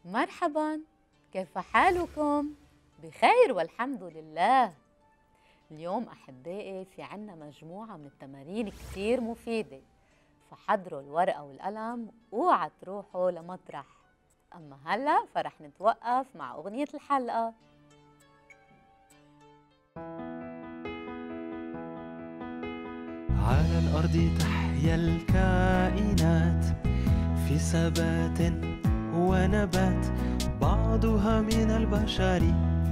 مرحبا، كيف حالكم؟ بخير والحمد لله. اليوم أحبائي في عنا مجموعة من التمارين كتير مفيدة، فحضروا الورقة والقلم اوعى تروحوا لمطرح. أما هلأ فرح نتوقف مع أغنية الحلقة. على الأرض تحيا الكائنات في ثبات ونبات، بعضها من البشر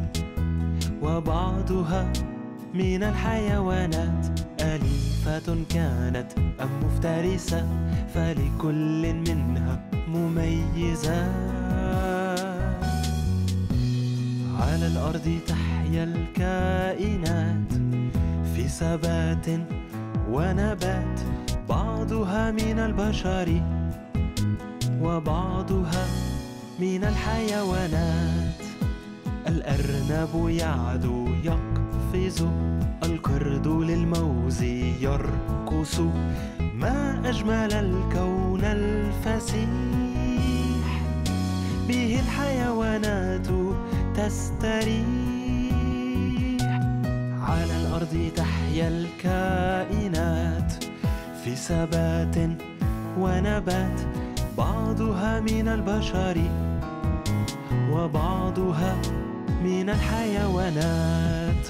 وبعضها من الحيوانات، أليفة كانت أم مفترسة، فلكل منها مميزات. على الأرض تحيا الكائنات في ثبات ونبات، بعضها من البشر وبعضها من الحيوانات. الأرنب يعدو يقفز، القرد للموز يرقص، ما أجمل الكون الفسيح، به الحيوانات تستريح. على الأرض تحيا الكائنات في ثبات ونبات، بعضها من البشر وبعضها من الحيوانات.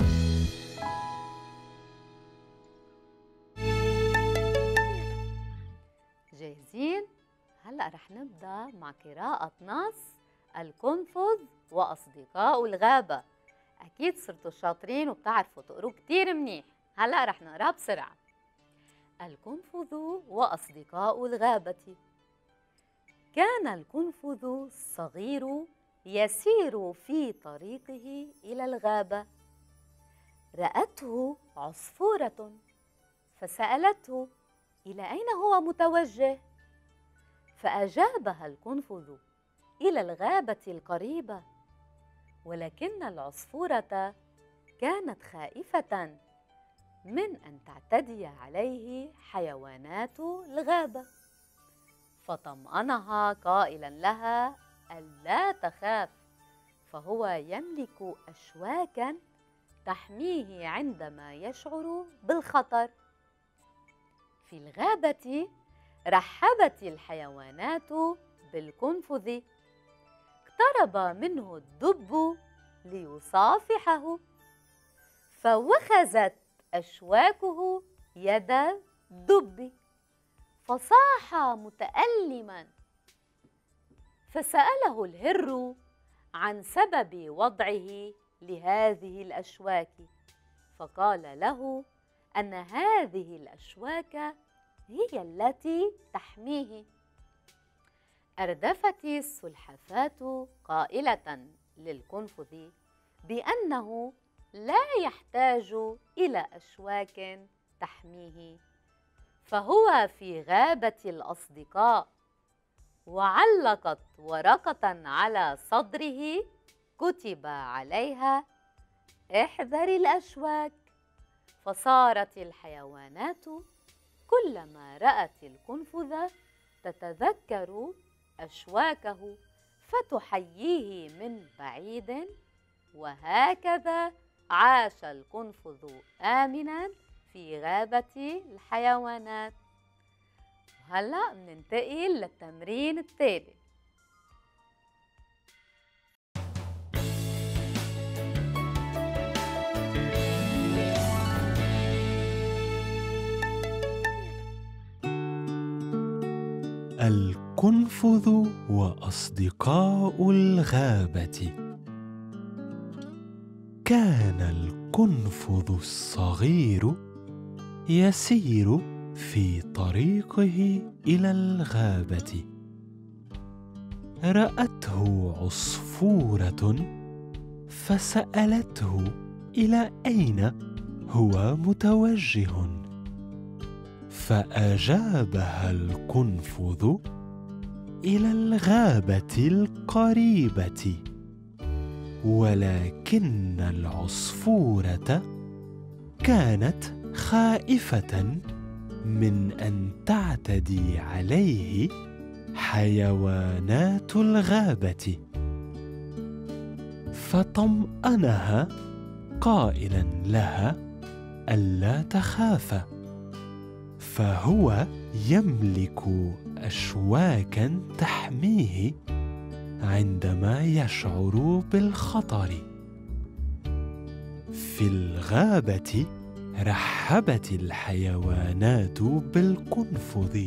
جاهزين؟ هلأ رح نبدأ مع قراءة نص القنفذ وأصدقاء الغابة. أكيد صرتوا شاطرين وبتعرفوا تقروا كتير منيح. هلأ رح نقرأ بسرعة. القنفذ وأصدقاء الغابة. كان القنفذ الصغير يسير في طريقه إلى الغابة، رأته عصفورة فسألته إلى أين هو متوجه؟ فأجابها القنفذ إلى الغابة القريبة، ولكن العصفورة كانت خائفة من أن تعتدي عليه حيوانات الغابة، فطمأنها قائلا لها ألا تخاف، فهو يملك أشواكا تحميه عندما يشعر بالخطر. في الغابة رحبت الحيوانات بالقنفذ، اقترب منه الدب ليصافحه، فوخزت أشواكه يد الدب فصاح متألما، فسأله الهر عن سبب وضعه لهذه الأشواك، فقال له أن هذه الأشواك هي التي تحميه. أردفت السلحفاة قائلة للقنفذ بأنه لا يحتاج إلى أشواك تحميه، فهو في غابة الأصدقاء، وعلقت ورقة على صدره كتب عليها احذر الأشواك. فصارت الحيوانات كلما رأت القنفذ تتذكر أشواكه فتحييه من بعيد، وهكذا عاش القنفذ آمنا في غابة الحيوانات. وهلأ بننتقل للتمرين التالي. القنفذ وأصدقاء الغابة. كان القنفذ الصغير يسير في طريقه إلى الغابة، رأته عصفورة فسألته إلى أين هو متوجه، فأجابها القنفذ إلى الغابة القريبة، ولكن العصفورة كانت خائفة من أن تعتدي عليه حيوانات الغابة، فطمأنها قائلا لها ألا تخافا، فهو يملك أشواكا تحميه عندما يشعر بالخطر. في الغابة رحبت الحيوانات بالقنفذ،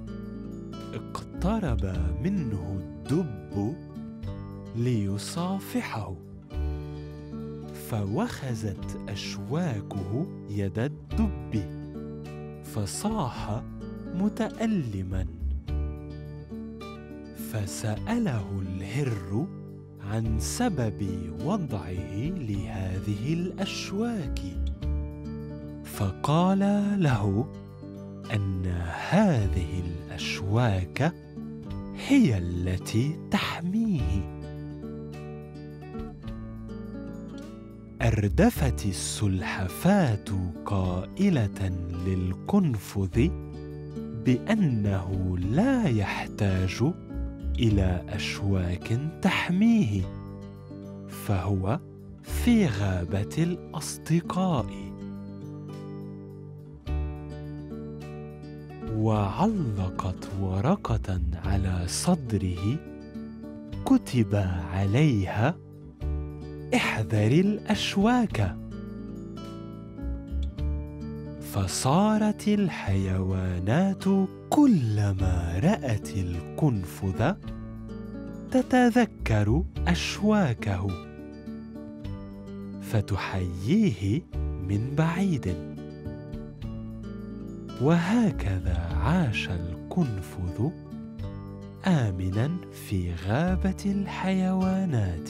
اقترب منه الدب ليصافحه، فوخزت أشواكه يد الدب فصاح متألما، فسأله الهر عن سبب وضعه لهذه الأشواك، فقال له أن هذه الأشواك هي التي تحميه. أردفت السلحفاة قائلة للقنفذ بأنه لا يحتاج إلى أشواك تحميه، فهو في غابة الأصدقاء. وعلقت ورقة على صدره كتب عليها احذر الأشواك. فصارت الحيوانات كلما رأت القنفذ تتذكر أشواكه فتحييه من بعيد. وهكذا عاش القنفذ آمنا في غابة الحيوانات.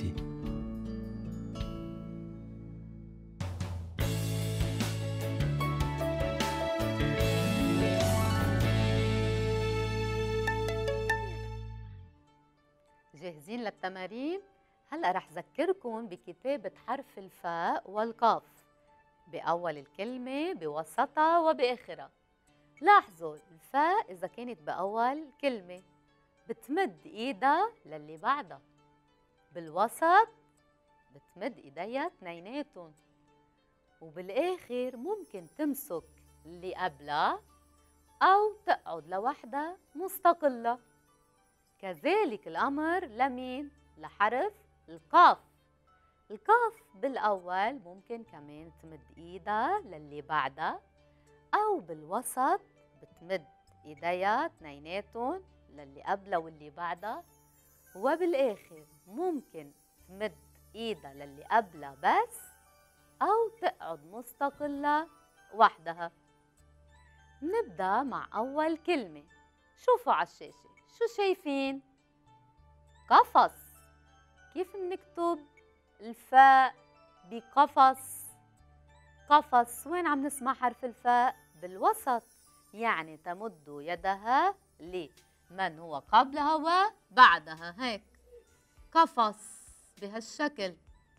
جاهزين للتمارين؟ هلأ رح ذكركم بكتابة حرف الفاء والقاف بأول الكلمة بوسطها وبآخرها. لاحظوا الفاء إذا كانت بأول كلمة بتمد إيدها للي بعدها، بالوسط بتمد إيديها اثنيناتهم، وبالآخر ممكن تمسك اللي قبلها أو تقعد لوحدها مستقلة. كذلك الأمر لمين؟ لحرف القاف. القاف بالأول ممكن كمان تمد إيدها للي بعدها، أو بالوسط بتمد إيديها اثنيناتهم للي قبلها واللي بعدها، وبالآخر ممكن تمد إيدها للي قبلها بس، أو تقعد مستقلة وحدها. نبدأ مع أول كلمة. شوفوا على الشاشة شو شايفين؟ قفص. كيف بنكتب الفاء بقفص؟ قفص وين عم نسمع حرف الفاء؟ بالوسط، يعني تمد يدها لمن هو قبلها وبعدها، هيك قفص بهالشكل.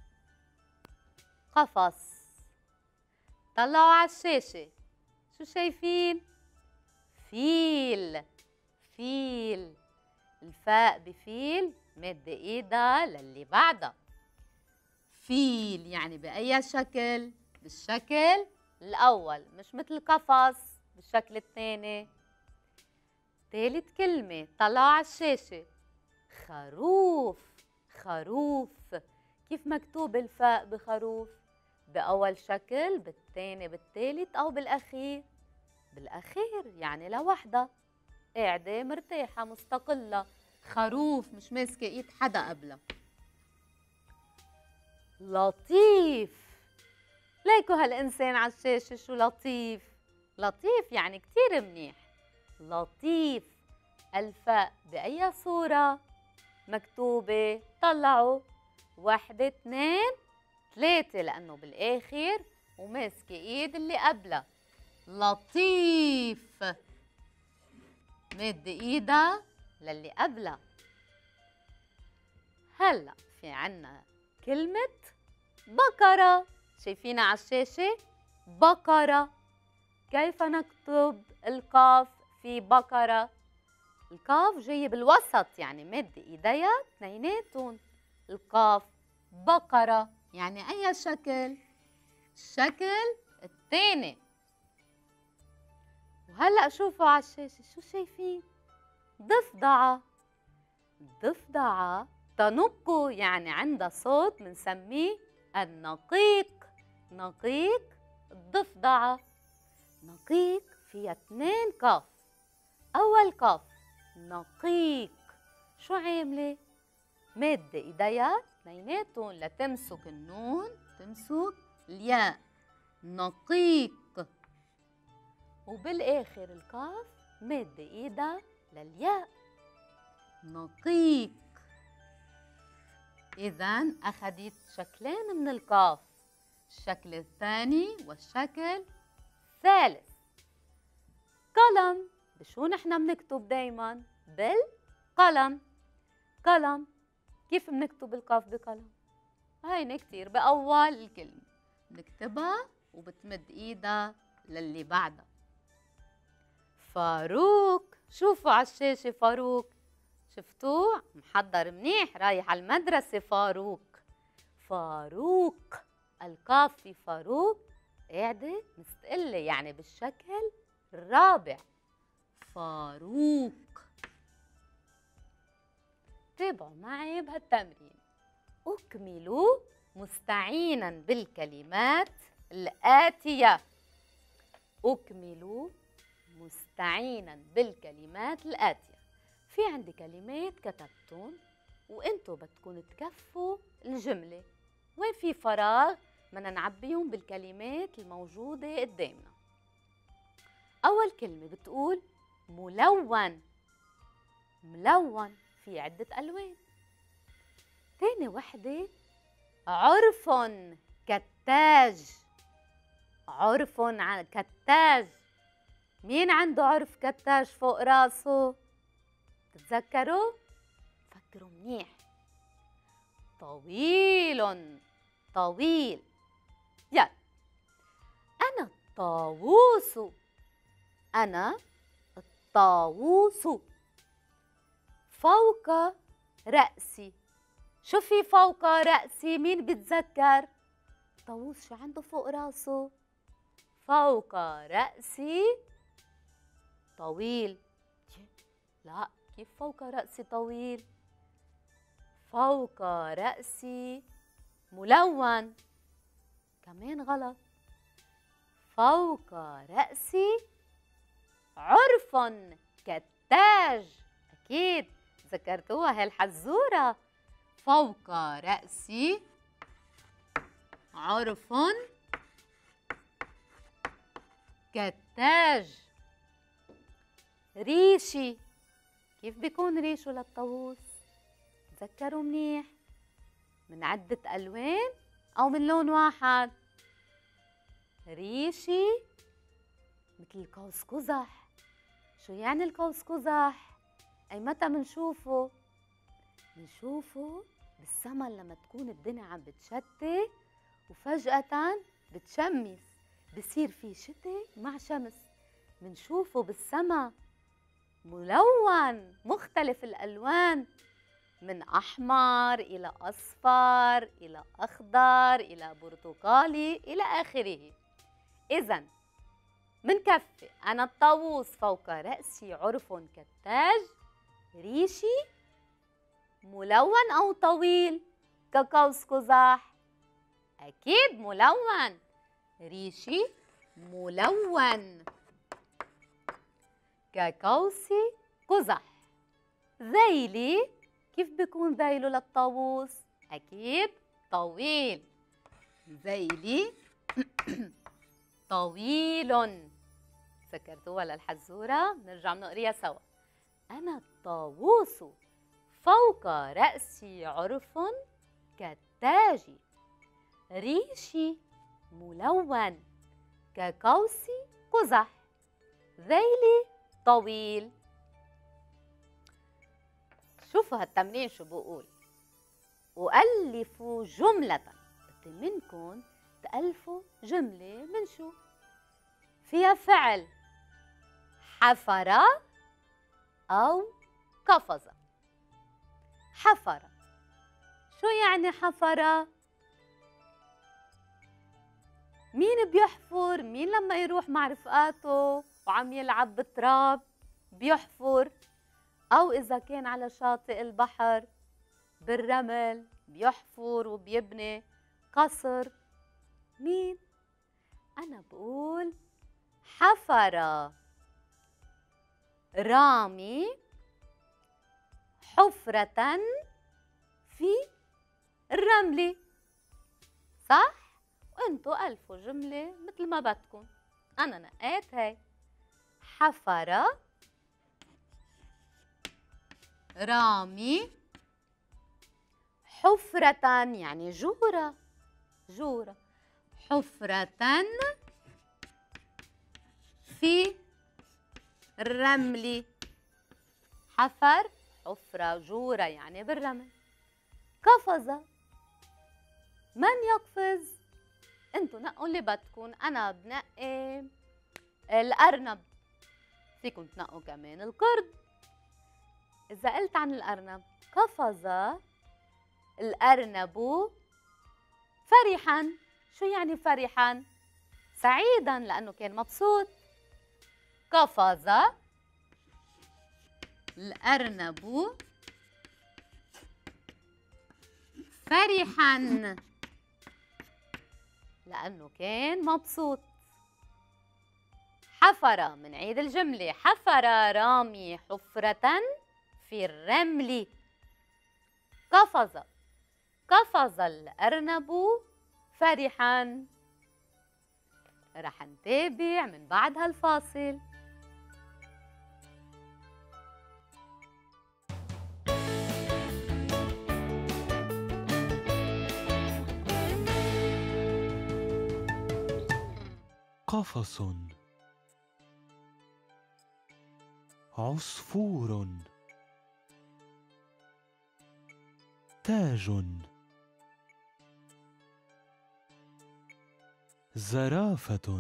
قفص. طلعوا على الشاشة شو شايفين؟ فيل. فيل. الفاء بفيل مد ايدها للي بعدها. فيل يعني بأي شكل؟ بالشكل الأول، مش مثل قفص بالشكل الثاني. ثالث كلمة طلعوا على الشاشة. خروف. خروف. كيف مكتوب الفاء بخروف؟ بأول شكل، بالثاني، بالثالث، أو بالأخير؟ بالأخير، يعني لوحدها قاعدة مرتاحة مستقلة. خروف مش ماسكة ايد حدا قبلها. لطيف. ليكوا هالإنسان على الشاشة شو لطيف. لطيف يعني كتير منيح. لطيف. الفاء بأي صورة مكتوبة؟ طلعوا 1 2 3 لأنه بالآخر وماسكة ايد اللي قبلها. لطيف مد ايدها للي قبلها. هلا في عنا كلمة بقرة. شايفينها على الشاشة؟ بقرة. كيف نكتب القاف في بقرة؟ القاف جاي بالوسط، يعني مد ايديها اثنيناتهم. القاف بقرة، يعني أي شكل؟ الشكل الثاني. وهلأ شوفوا على الشاشة، شو شايفين؟ ضفدعة. الضفدعة تنق، يعني عندها صوت بنسميه النقيق. نقيق الضفدعة. نقيق فيها 2 قاف. أول قاف نقيق، شو عاملة؟ مادة إيديها اثنيناتهم لتمسك النون، تمسك الياء. نقيق. وبالآخر القاف مادة إيدها للياء. نقيق. إذن أخذت شكلين من القاف، الشكل الثاني والشكل الثالث. قلم، بشو نحن بنكتب دايما؟ بالقلم. قلم، كيف بنكتب القاف بقلم؟ هيني كتير بأول الكلمة بنكتبها وبتمد إيدها للي بعدها. فاروق، شوفوا على الشاشة فاروق، شفتوه؟ محضر منيح، رايح على المدرسة فاروق. فاروق، القاف في فاروق قاعدة مستقلة، يعني بالشكل الرابع. فاروق. تابعوا معي بهالتمرين. أكملوا مستعينا بالكلمات الآتية. أكملوا مستعينا بالكلمات الآتية. في عندي كلمات كتبتهم وانتوا بدكم تكفوا الجملة. وين في فراغ بدنا نعبيهم بالكلمات الموجودة قدامنا. أول كلمة بتقول ملون. ملون في عدة ألوان. تاني وحدة عرف كتاج. عرف كتاج. مين عنده عرف كتاج فوق راسه؟ تتذكروا؟ فكروا منيح. طويل. طويل. يلا. أنا الطاووس. أنا الطاووس. فوق رأسي. شو في فوق رأسي؟ مين بتذكر؟ الطاووس شو عنده فوق راسه؟ فوق رأسي طويل. لا، كيف فوق رأسي طويل؟ فوق رأسي ملون. كمان غلط. فوق رأسي عرف كتاج. أكيد ذكرتوها هالحزورة. فوق رأسي عرف كتاج. ريشي. كيف بيكون ريشه للطاووس؟ تذكروا منيح. من عدة ألوان أو من لون واحد؟ ريشي مثل القوس قزح. شو يعني القوس قزح؟ أي متى منشوفه؟ منشوفه بالسما لما تكون الدنيا عم بتشتي وفجأة بتشمس، بصير في شتاء مع شمس. منشوفه بالسما ملون مختلف الألوان، من أحمر إلى أصفر إلى أخضر إلى برتقالي إلى آخره. إذن منكفي أنا الطاووس فوق رأسي عرف كالتاج. ريشي ملون أو طويل كقوس قزح؟ أكيد ملون. ريشي ملون كقوس قزح. ذيلي، كيف بيكون ذيله للطاووس؟ أكيد طويل. ذيلي طويل. ذكرتوها للحزورة؟ بنرجع بنقريها سوا. أنا الطاووس فوق رأسي عرف كالتاج. ريشي ملون كقوس قزح. ذيلي طويل. شوفوا هالتمرين شو بقول. أؤلف جملة. بدي منكم تألفوا جملة من شو؟ فيها فعل حفر أو قفز. حفر، شو يعني حفر؟ مين بيحفر؟ مين لما يروح مع رفقاته وعم يلعب بالتراب بيحفر؟ أو إذا كان على شاطئ البحر بالرمل بيحفر وبيبني قصر. مين؟ أنا بقول حفر رامي حفرة في الرمل. صح؟ وانتوا ألفوا جملة مثل ما بدكم. أنا نقيت هاي. حفر رامي حفرة يعني جورة. جورة. حفرة في الرمل. حفر حفرة جورة يعني بالرمل. قفز. من يقفز؟ انتوا نقوا اللي بدكم. انا بنقي الارنب، فيكم تنقوا كمان القرد. اذا قلت عن الارنب قفز الارنب فرحا. شو يعني فرحا؟ سعيدا لانه كان مبسوط. قفز الارنب فرحا لأنه كان مبسوط. حفر، منعيد الجملة. حفر رامي حفرة في الرمل. قفز. قفز الأرنب فرحا. رح نتابع من بعد هالفاصل. قفص، عصفور، تاج، زرافة.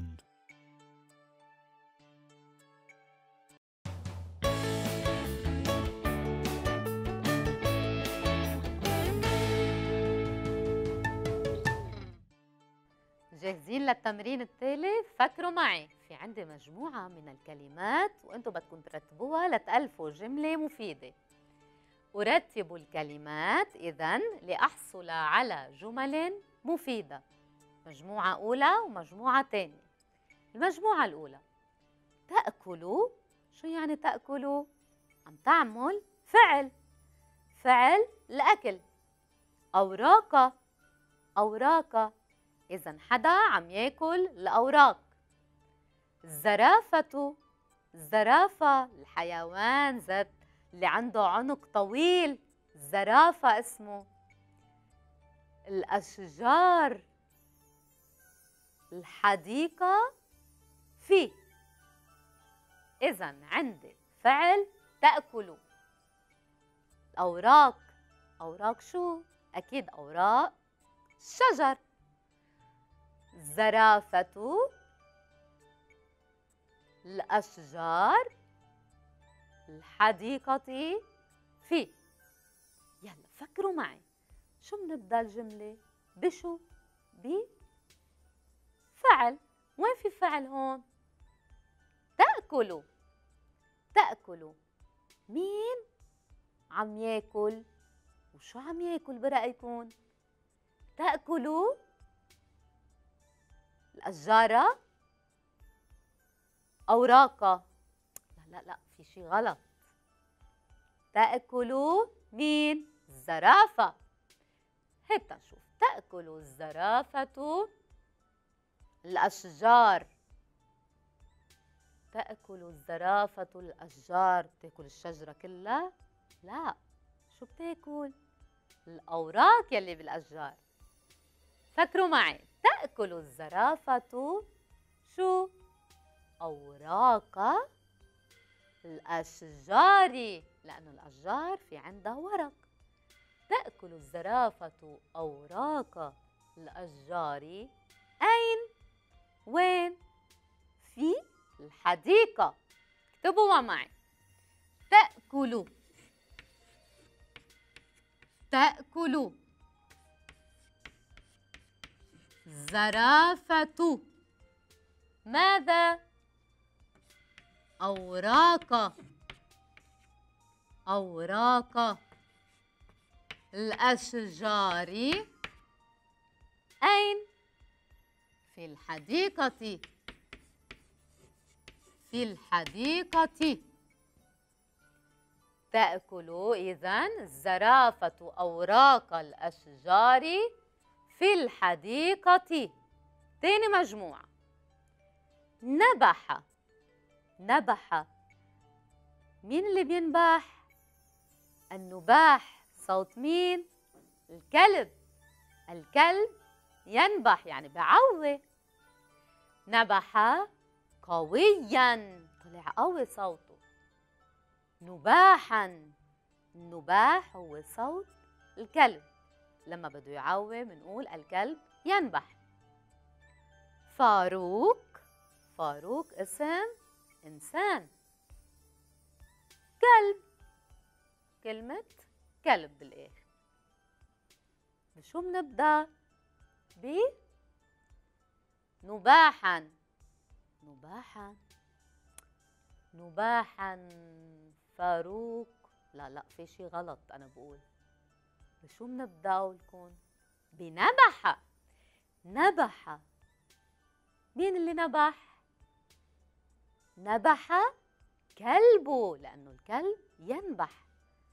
جاهزين للتمرين الثالث؟ فكروا معي. في عندي مجموعة من الكلمات وانتم بدكم ترتبوها لتألفوا جملة مفيدة. أرتب الكلمات إذن لأحصل على جمل مفيدة. مجموعة أولى ومجموعة ثانية. المجموعة الأولى تأكل. شو يعني تأكل؟ عم تعمل فعل. فعل الأكل. أوراق. أوراق، إذن حدا عم ياكل الأوراق. الزرافة. الزرافة الحيوان ذات اللي عنده عنق طويل، الزرافة اسمه. الأشجار. الحديقة في. إذن عندي فعل تأكل. الأوراق. أوراق شو؟ أكيد أوراق الشجر. الزرافة. الأشجار. الحديقة في. يلا فكروا معي. شو بنبدأ الجملة؟ بشو؟ بفعل. وين في فعل هون؟ تأكلوا. تأكلوا. مين عم ياكل؟ وشو عم ياكل برأيكم؟ تأكلوا الأشجار. أوراق. لا في شي غلط. تأكلوا مين؟ الزرافة. هيك تنشوف. تأكل الزرافة الأشجار. تأكل الزرافة الأشجار. بتاكل الشجرة كلها؟ لا. شو بتاكل؟ الأوراق يلي بالأشجار. فكروا معي. تأكل الزرافة شو؟ أوراق الأشجار، لأنه الأشجار في عندها ورق. تأكل الزرافة أوراق الأشجار. أين؟ وين؟ في الحديقة. اكتبوها معي. تأكل. تأكل الزرافة. ماذا؟ أوراق. أوراق الأشجار. أين؟ في الحديقة. في الحديقة. تأكل إذن الزرافة أوراق الأشجار في الحديقة. تاني مجموعة. نبح. نبح. مين اللي بينبح؟ النباح. صوت مين؟ الكلب. الكلب ينبح يعني بعوي. نبح قويا، طلع قوي صوته. نباحا. النباح هو صوت الكلب، لما بده يعوي بنقول الكلب ينبح. فاروق. فاروق اسم إنسان. كلب. كلمة كلب بالآخر. بشو بنبدأ؟ نباحا. نباحا. نباحا. فاروق. لا في شي غلط أنا بقول. بشو بنبدأ لكم؟ بنبح. نبح. مين اللي نبح؟ نبح كلبه، لأنه الكلب ينبح.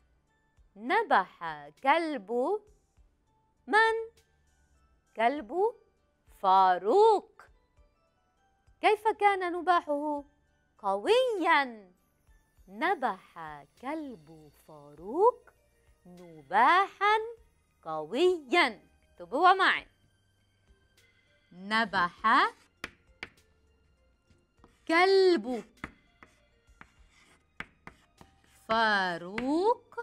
نبح كلب من؟ كلب فاروق. كيف كان نباحه؟ قوياً. نبح كلب فاروق نباحاً قوياً. اكتبوها معي. نبح كلب فاروق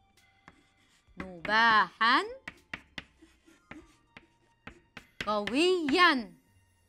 نباحاً قوياً.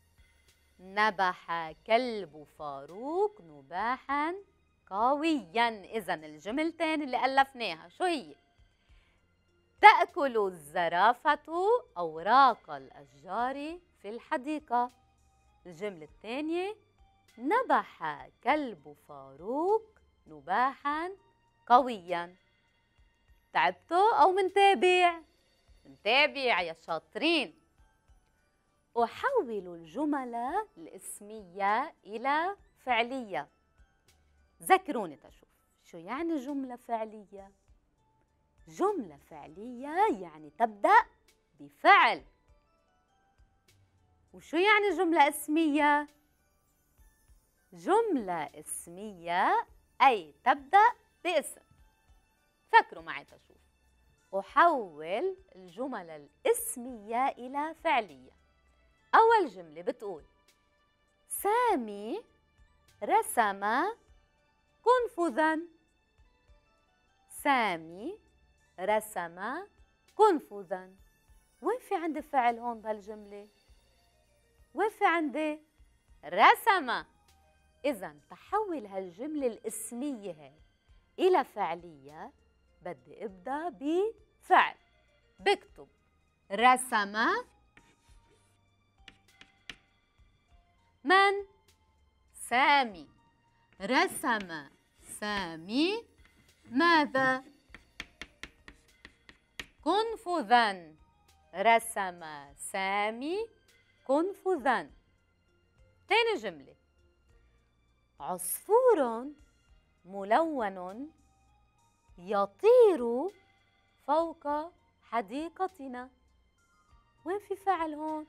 نبح كلب فاروق نباحاً قوياً. إذن الجملتين اللي ألفناها شو هي؟ تأكل الزرافة أوراق الأشجار في الحديقة. الجملة الثانية نبح كلب فاروق نباحاً قوياً. تعبتوا أو منتابع؟ منتابع يا شاطرين. أحول الجمل الاسمية إلى فعلية. ذكروني تشوف شو يعني جملة فعلية؟ جملة فعلية يعني تبدأ بفعل. وشو يعني جملة اسمية؟ جملة اسمية أي تبدأ باسم. فكروا معي تشوف. أحول الجمل الاسمية إلى فعلية. أول جملة بتقول سامي رسم قنفذاً. سامي رسم قنفذاً. وين في عندي فعل هون بهالجملة؟ وين في عندي؟ رسم. إذن تحول هالجملة الاسمية هاي إلى فعلية بدي أبدأ بفعل. بكتب رسم من؟ سامي. رسم سامي ماذا؟ قنفذاً. رسم سامي قنفذاً. تاني جملة عصفور ملون يطير فوق حديقتنا. وين في فعل هون؟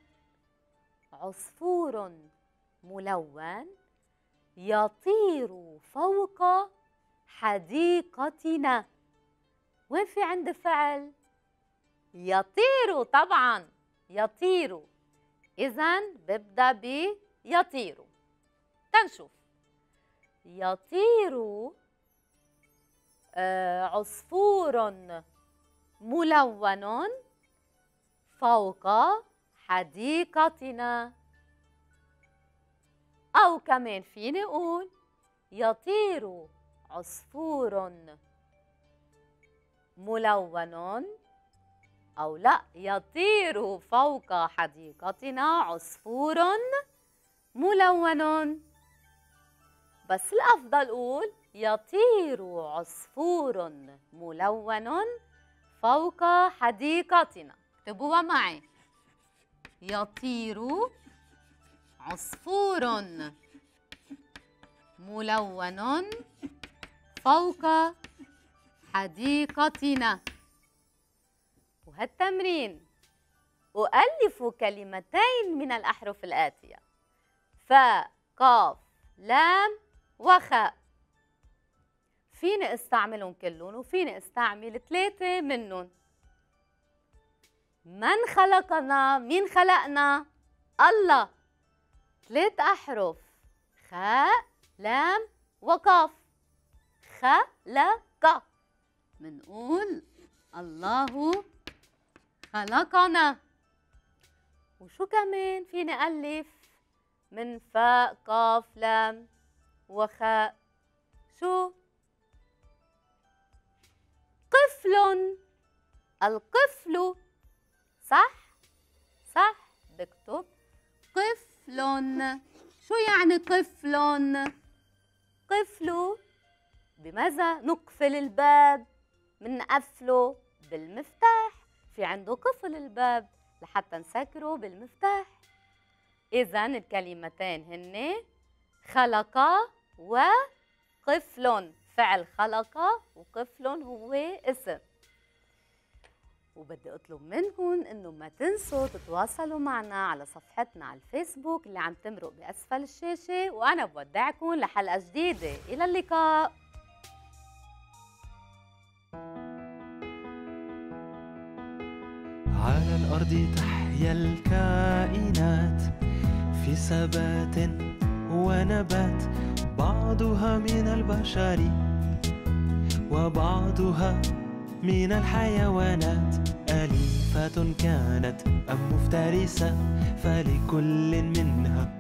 عصفور ملون يطير فوق حديقتنا. وين في عندي فعل؟ يطير طبعا. يطير. إذن ببدأ بيطير. تنشوف. يطير عصفور ملون فوق حديقتنا. أو كمان فيني أقول يطير عصفور ملون أو لا، يطير فوق حديقتنا عصفور ملون. بس الأفضل قول يطير عصفور ملون فوق حديقتنا. اكتبوها معي. يطير عصفور ملون فوق حديقتنا. وهالتمرين أؤلف كلمتين من الأحرف الآتية: فاء، قاف، لام، وخاء. فيني استعملهم كلهم وفيني استعمل 3 منهم. من خلقنا؟ مين خلقنا؟ الله. 3 أحرف: خاء، لام، وقاف. خلق. منقول الله خلقنا. وشو كمان فيني ألف من فاء، قاف، لام، وخاء؟ شو؟ قفل. القفل. صح؟ صح. بكتب قفل. شو يعني قفل؟ قفل بماذا نقفل الباب؟ منقفله بالمفتاح. في عنده قفل الباب لحتى نسكره بالمفتاح. إذن الكلمتين هن خلق وقفل. فعل خلق وقفل هو اسم. وبدي أطلب منكم إنه ما تنسوا تتواصلوا معنا على صفحتنا على الفيسبوك اللي عم تمرق بأسفل الشاشة. وأنا بودعكم لحلقة جديدة. إلى اللقاء. على الأرض تحيا الكائنات في ثبات ونبات، بعضها من البشر وبعضها من الحيوانات. أليفة كانت أم مفترسة، فلكل منها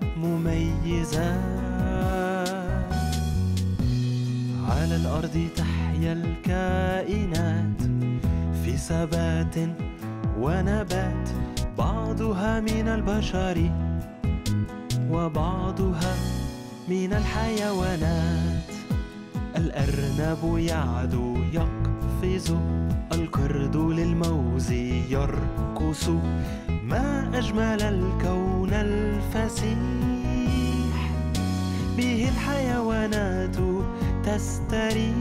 مميزات. على الأرض تحيا الكائنات في ثبات ونبات، بعضها من البشر وبعضها من الحيوانات. الأرنب يعدو يقفز، القرد للموز يرقص. ما أجمل الكون الفسيح، به الحيوانات تستريح.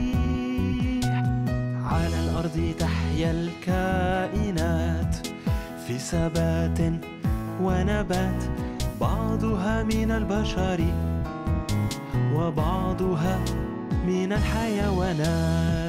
على الأرض تحيا الكائنات في ثبات ونبات، بعضها من البشر وبعضها من الحيوانات.